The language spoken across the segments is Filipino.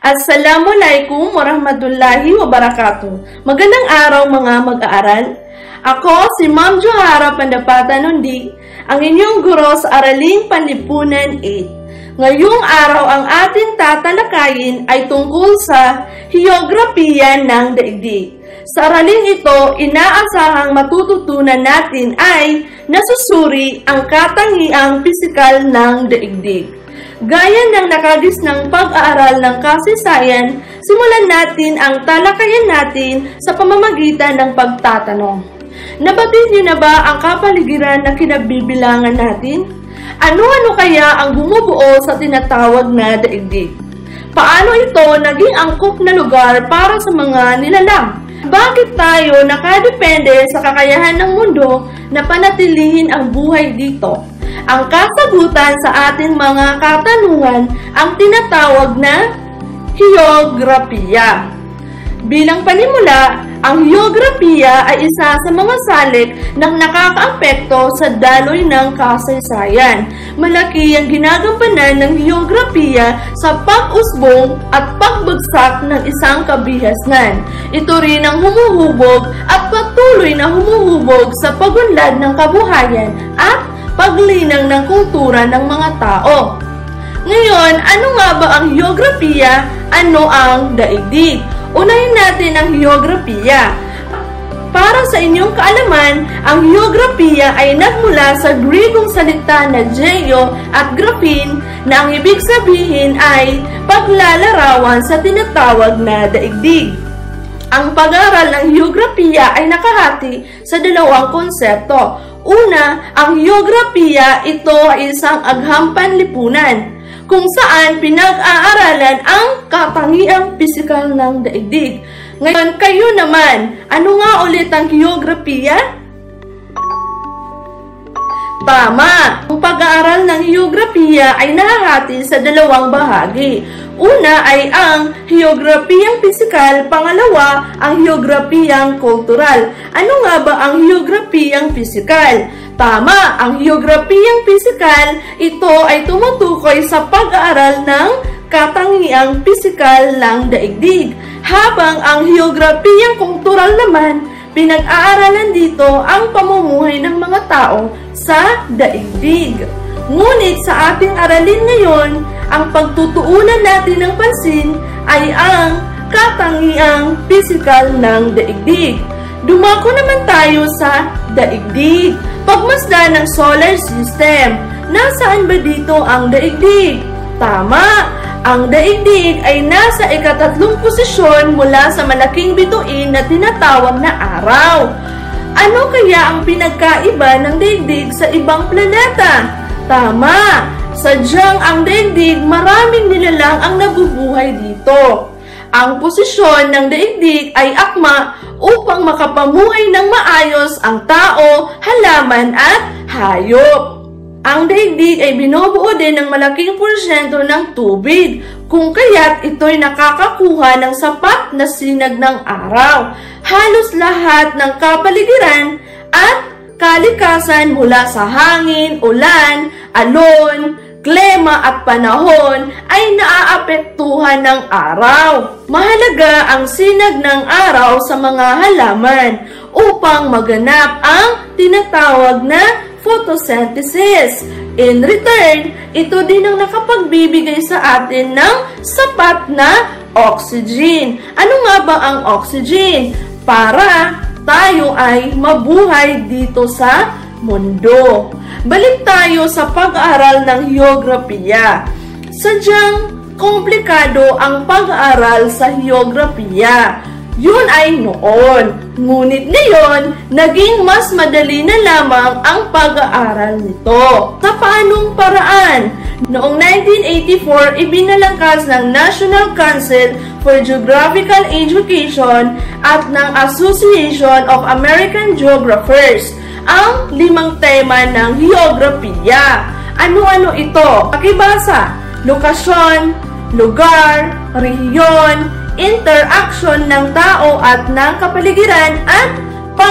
Assalamualaikum warahmatullahi wabarakatuh. Magandang araw mga mag-aaral. Ako si Ma'am Johara Pandapatan Nundi, ang inyong guro sa Araling Panlipunan 8. Ngayong araw ang ating tatalakayin ay tungkol sa heograpiya ng daigdig. Sa araling ito, inaasahang matututunan natin ay nasusuri ang katangiang pisikal ng daigdig. Gaya ng nakagisnang pag-aaral ng kasaysayan, simulan natin ang talakayan natin sa pamamagitan ng pagtatanong. Nabatid niyo na ba ang kapaligiran na kinabibilangan natin? Ano-ano kaya ang bumubuo sa tinatawag na daigdig? Paano ito naging angkop na lugar para sa mga nilalang? Bakit tayo nakadepende sa kakayahan ng mundo na panatilihin ang buhay dito? Ang kasagutan sa ating mga katanungan ang tinatawag na heograpiya. Bilang panimula, ang heograpiya ay isa sa mga salik ng nakakaapekto sa daloy ng kasaysayan. Malaki ang ginagampanan ng heograpiya sa pag-usbong at pagbagsak ng isang kabihasnan. Ito rin ang humuhubog at patuloy na humuhubog sa pagunlad ng kabuhayan at paglinang ng kultura ng mga tao. Ngayon, ano nga ba ang heograpiya? Ano ang daigdig? Unahin natin ang heograpiya. Para sa inyong kaalaman, ang heograpiya ay nagmula sa Grigong salita na geo at graphin na ang ibig sabihin ay paglalarawan sa tinatawag na daigdig. Ang pag-aaral ng heograpiya ay nakahati sa dalawang konsepto. Una, ang heograpiya, ito ay isang agham panlipunan kung saan pinag-aaralan ang katangiang pisikal ng daigdig. Ngayon, kayo naman, ano nga ulit ang heograpiya? Tama! Ang pag-aaral ng heograpiya ay nahahati sa dalawang bahagi. Una ay ang heograpiyang pisikal, pangalawa ang heograpiyang kultural. Ano nga ba ang heograpiyang pisikal? Tama, ang heograpiyang pisikal, ito ay tumutukoy sa pag-aaral ng katangiang pisikal ng daigdig. Habang ang heograpiyang kultural naman, pinag-aaralan dito ang pamumuhay ng mga tao sa daigdig. Ngunit sa ating aralin ngayon, ang pagtutuunan natin ng pansin ay ang katangiang pisikal ng daigdig. Dumako naman tayo sa daigdig. Pagmasdan ng solar system. Nasaan ba dito ang daigdig? Tama! Ang daigdig ay nasa ika-3 posisyon mula sa malaking bituin na tinatawag na araw. Ano kaya ang pinagkaiba ng daigdig sa ibang planeta? Tama! Sadyang ang daigdig, maraming nilalang ang nabubuhay dito. Ang posisyon ng daigdig ay akma upang makapamuhay ng maayos ang tao, halaman at hayop. Ang daigdig ay binubuo din ng malaking porsyento ng tubig, kung kaya't ito'y nakakakuha ng sapat na sinag ng araw. Halos lahat ng kapaligiran at kalikasan mula sa hangin, ulan, alon, klima at panahon ay naaapektuhan ng araw. Mahalaga ang sinag ng araw sa mga halaman upang maganap ang tinatawag na photosynthesis. In return, ito din ang nakapagbibigay sa atin ng sapat na oxygen. Ano nga ba ang oxygen? Para tayo ay mabuhay dito sa mundo. Balik tayo sa pag-aaral ng heograpiya. Sadyang komplikado ang pag-aaral sa heograpiya. Yun ay noon. Ngunit ngayon, naging mas madali na lamang ang pag-aaral nito. Sa paanong paraan? Noong 1984, ibinalangkas ng National Council for Geographical Education at ng Association of American Geographers ang 5 tema ng heograpiya. Ano-ano ito? Pakibasa: lokasyon, lugar, rehiyon, interaction ng tao at ng kapaligiran, at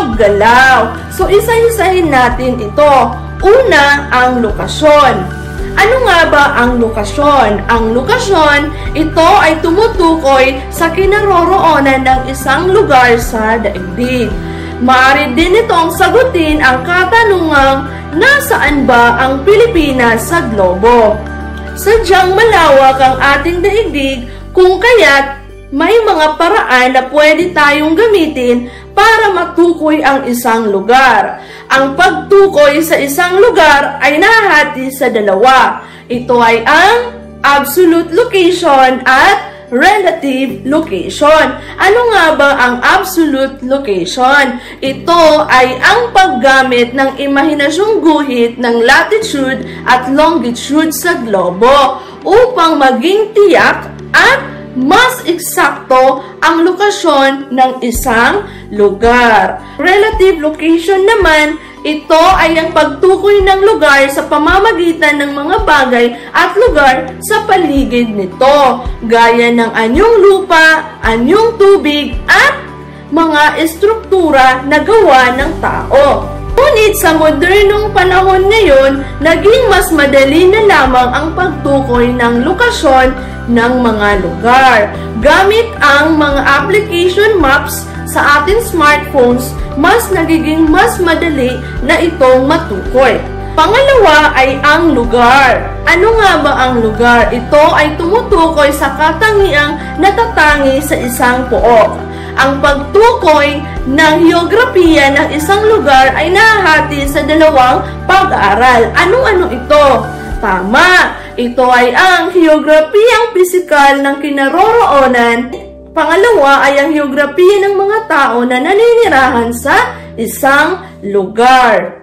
paggalaw. So, isa-isahin natin ito. Una, ang lokasyon. Ano nga ba ang lokasyon? Ang lokasyon, ito ay tumutukoy sa kinaroroonan ng isang lugar sa daigdig. Maaari din itong sagutin ang katanungang nasaan ba ang Pilipinas sa globo? Sadyang malawak ang ating daigdig kung kaya't may mga paraan na pwede tayong gamitin para matukoy ang isang lugar. Ang pagtukoy sa isang lugar ay nahahati sa dalawa. Ito ay ang absolute location at relative location. Ano nga ba ang absolute location? Ito ay ang paggamit ng imahinasyong guhit ng latitude at longitude sa globo upang maging tiyak at mas eksakto ang lokasyon ng isang lugar. Relative location naman, ito ay ang pagtukoy ng lugar sa pamamagitan ng mga bagay at lugar sa paligid nito, gaya ng anyong lupa, anyong tubig, at mga estruktura na gawa ng tao. Ngunit sa modernong panahon ngayon, naging mas madali na lamang ang pagtukoy ng lokasyon ng mga lugar. Gamit ang mga application maps sa ating smartphones, nagiging mas madali na itong matukoy. Pangalawa ay ang lugar. Ano nga ba ang lugar? Ito ay tumutukoy sa katangiang natatangi sa isang pook. Ang pagtukoy ng heograpiya ng isang lugar ay nahahati sa dalawang pag-aaral. Ano-ano ito? Tama! Ito ay ang heograpiyang pisikal ng kinaroroonan. Pangalawa ay ang heograpiya ng mga tao na naninirahan sa isang lugar.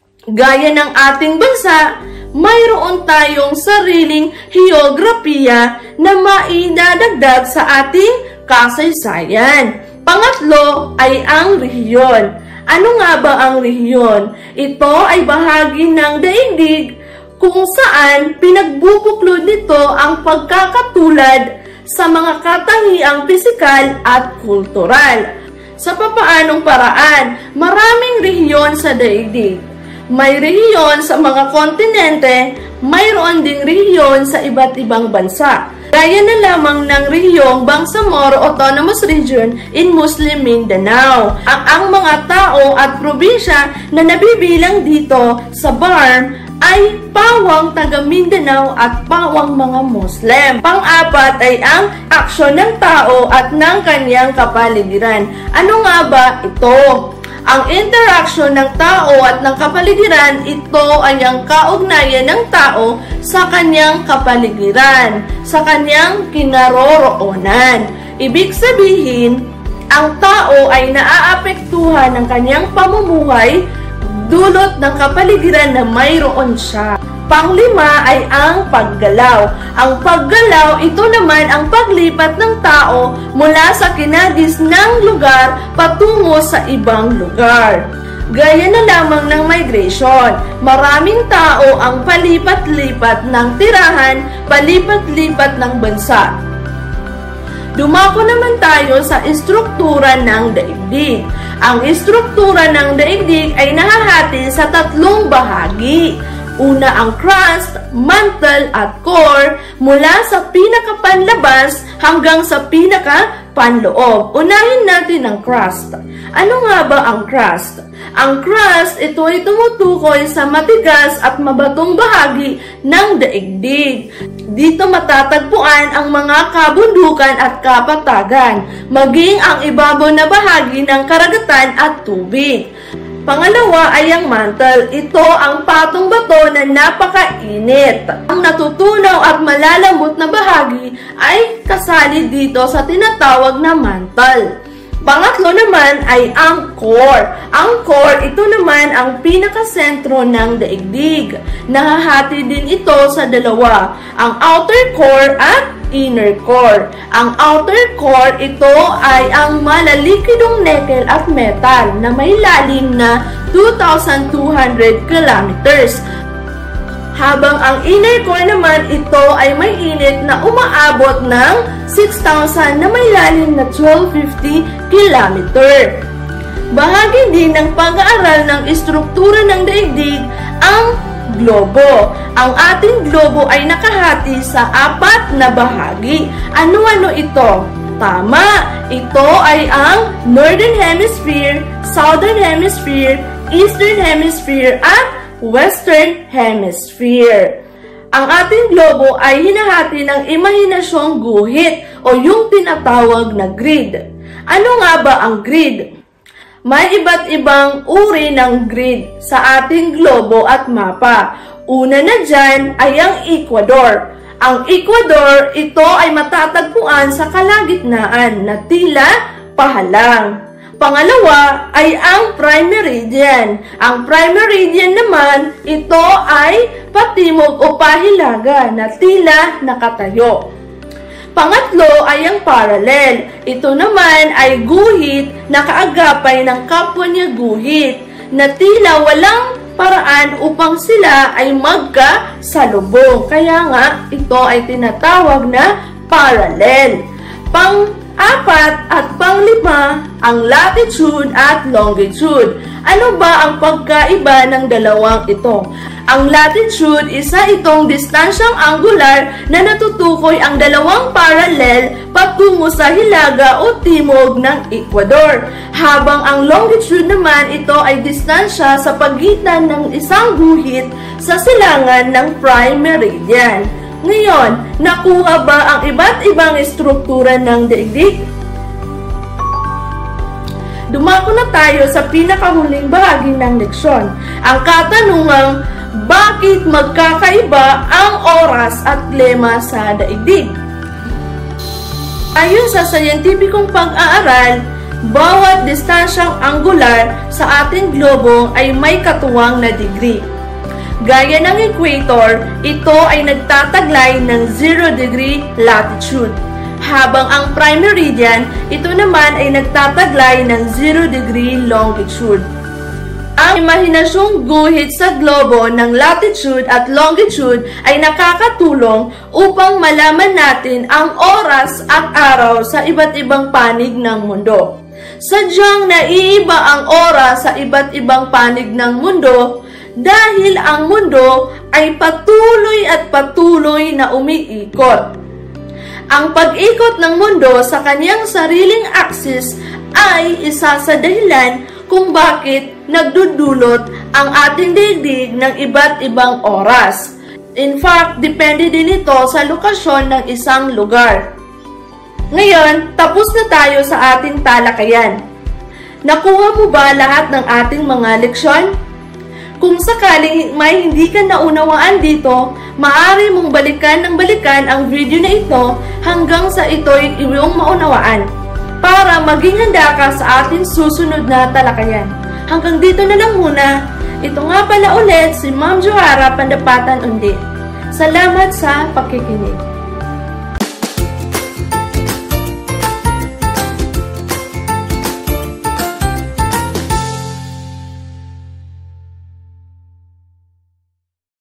Gaya ng ating bansa, mayroon tayong sariling heograpiya na maidadagdag sa ating kasaysayan. Pangatlo ay ang rehiyon. Ano nga ba ang rehiyon? Ito ay bahagi ng daigdig kung saan pinagbubuklod nito ang pagkakatulad sa mga katangiang pisikal at kultural. Sa papaanong paraan, maraming rehiyon sa daigdig. May rehiyon sa mga kontinente, mayroon ding rehiyon sa iba't ibang bansa. Gaya na lamang ng rehiyong Bangsamoro Autonomous Region in Muslim Mindanao. Ang mga tao at probinsya na nabibilang dito sa BARM ay pawang taga Mindanao at pawang mga Muslim. Pang-apat ay ang aksyon ng tao at ng kanyang kapaligiran. Ano nga ba ito? Ang interaksyon ng tao at ng kapaligiran, ito ay ang kaugnayan ng tao sa kanyang kapaligiran, sa kanyang kinaroroonan. Ibig sabihin, ang tao ay naaapektuhan ng kanyang pamumuhay dulot ng kapaligiran na mayroon siya. Panglima ay ang paggalaw. Ang paggalaw, ito naman ang paglipat ng tao mula sa kinagis ng lugar patungo sa ibang lugar. Gaya na lamang ng migration, maraming tao ang palipat-lipat ng tirahan, palipat-lipat ng bansa. Dumako naman tayo sa istruktura ng daigdig. Ang istruktura ng daigdig ay nahahati sa tatlong bahagi. Una ang crust, mantle at core mula sa pinakapanlabas hanggang sa pinakapanloob. Unahin natin ang crust. Ano nga ba ang crust? Ang crust, ito ay tumutukoy sa matigas at mabatong bahagi ng daigdig. Dito matatagpuan ang mga kabundukan at kapatagan, maging ang ibabaw na bahagi ng karagatan at tubig. Pangalawa ay ang mantle. Ito ang patong bato na napakainit. Ang natutunaw at malalambot na bahagi ay kasali dito sa tinatawag na mantle. Pangatlo naman ay ang core. Ang core, ito naman ang pinakasentro ng daigdig. Nahahati din ito sa dalawa, ang outer core at inner core. Ang outer core, ito ay ang malalikidong nickel at metal na may lalim na 2,200 kilometers. Habang ang inner core naman, ito ay may init na umaabot ng 6,000 na may lalim na 1,250 kilometer. Bahagi din ng pag-aaral ng istruktura ng daigdig ang globo. Ang ating globo ay nakahati sa 4 na bahagi. Ano-ano ito? Tama, ito ay ang Northern Hemisphere, Southern Hemisphere, Eastern Hemisphere, at Western Hemisphere. Ang ating globo ay hinahati ng imahinasyong guhit o yung tinatawag na grid. Ano nga ba ang grid? May iba't ibang uri ng grid sa ating globo at mapa. Una na dyan ay ang Ecuador. Ang Ecuador, ito ay matatagpuan sa kalagitnaan na tila pahalang. Pangalawa ay ang prime meridian. Ang prime meridian naman, ito ay patimog o pahilaga na tila nakatayo. Pangatlo ay ang parallel. Ito naman ay guhit na kaagapay ng kapwa niya guhit na tila walang paraan upang sila ay magkasalubong. Kaya nga, ito ay tinatawag na parallel. Pang-4 at pang-5, ang latitude at longitude. Ano ba ang pagkaiba ng dalawang ito? Ang latitude, isa itong distansyang angular na natutukoy ang dalawang parallel patungo sa hilaga o timog ng Ecuador. Habang ang longitude naman, ito ay distansya sa pagitan ng isang guhit sa silangan ng prime meridian. Ngayon, nakuha ba ang iba't ibang estruktura ng daigdig? Dumako na tayo sa pinakahuling bahagi ng leksyon. Ang katanungang, bakit magkakaiba ang oras at klima sa daigdig? Ayon sa scientificong pag-aaral, bawat distansyang angular sa ating globo ay may katuwang na degree. Gaya ng equator, ito ay nagtataglay ng 0 degree latitude. Habang ang prime meridian, ito naman ay nagtataglay ng 0 degree longitude. Ang imahinasyong guhit sa globo ng latitude at longitude ay nakakatulong upang malaman natin ang oras at araw sa iba't ibang panig ng mundo. Sadyang naiiba ang oras sa iba't ibang panig ng mundo dahil ang mundo ay patuloy at patuloy na umiikot. Ang pag-ikot ng mundo sa kanyang sariling axis ay isa sa dahilan kung bakit nagdudulot ang ating daigdig ng iba't ibang oras. In fact, depende din ito sa lokasyon ng isang lugar. Ngayon, tapos na tayo sa ating talakayan. Nakuha mo ba lahat ng ating mga leksyon? Kung sakaling may hindi ka naunawaan dito, maaari mong balikan ng balikan ang video na ito hanggang sa ito'y iyong maunawaan para maging handa ka sa ating susunod na talakayan. Hanggang dito na lang muna. Ito nga pala ulit si Ma'am Johara Pandapatan Undi. Salamat sa pakikinig.